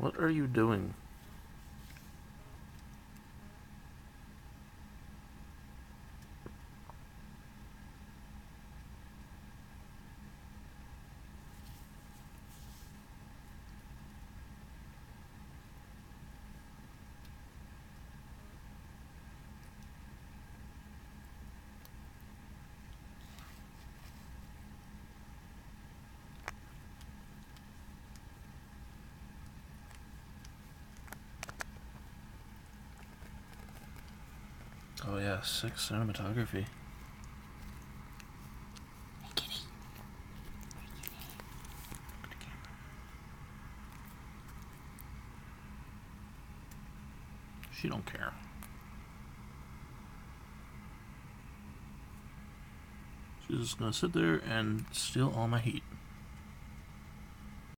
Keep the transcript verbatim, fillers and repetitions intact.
What are you doing? Oh yeah, sick cinematography. She don't care. She's just gonna sit there and steal all my heat.